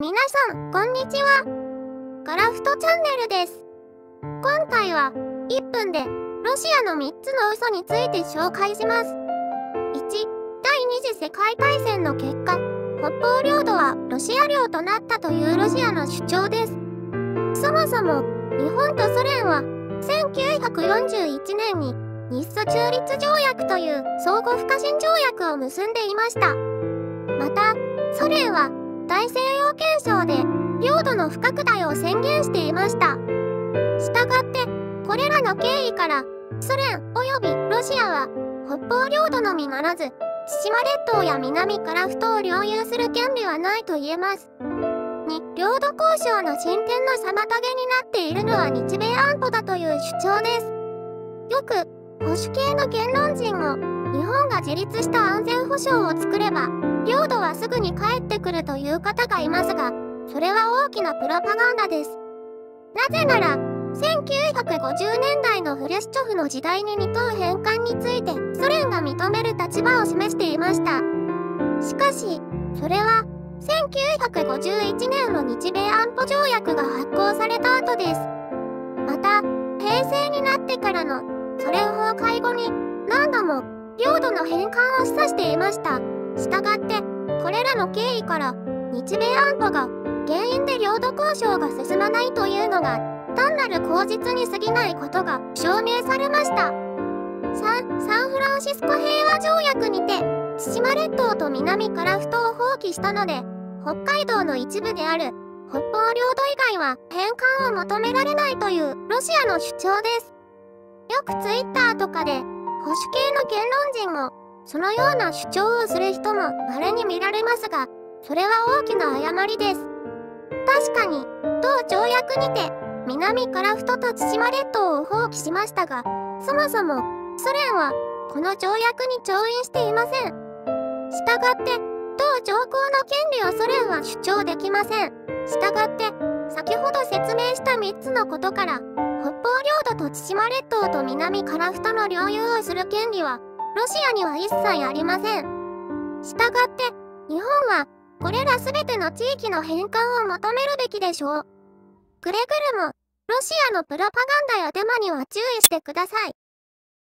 皆さん、こんにちは。ガラフトチャンネルです。今回は、1分で、ロシアの3つの嘘について紹介します。1、第二次世界大戦の結果、北方領土はロシア領となったというロシアの主張です。そもそも、日本とソ連は、1941年に、日ソ中立条約という相互不可侵条約を結んでいました。また、ソ連は、大西洋憲章で領土の不拡大を宣言していました。したがって、これらの経緯から、ソ連及びロシアは、北方領土のみならず、千島列島や南樺太を領有する権利はないと言えます。2、領土交渉の進展の妨げになっているのは日米安保だという主張です。よく、保守系の言論人も、日本が自立した安全保障を作れば、領土はすぐに帰ってくるという方がいますが、それは大きなプロパガンダです。なぜなら、1950年代のフルシチョフの時代に2島返還についてソ連が認める立場を示していました。しかし、それは1951年の日米安保条約が発効された後です。また、平成になってからのソ連崩壊後に何度も領土の返還を示唆していました。したがって、これらの経緯から、日米安保が原因で領土交渉が進まないというのが、単なる口実に過ぎないことが証明されました。3、サンフランシスコ平和条約にて、千島列島と南樺太を放棄したので、北海道の一部である北方領土以外は返還を求められないというロシアの主張です。よくツイッターとかで、保守系の言論人も、そのような主張をする人も稀に見られますが、それは大きな誤りです。確かに、同条約にて、南樺太と千島列島を放棄しましたが、そもそも、ソ連は、この条約に調印していません。したがって、同条項の権利をソ連は主張できません。したがって、先ほど説明した3つのことから、北方領土と千島列島と南樺太の領有をする権利は、ロシアには一切ありません。したがって、日本は、これらすべての地域の返還を求めるべきでしょう。くれぐれも、ロシアのプロパガンダやデマには注意してください。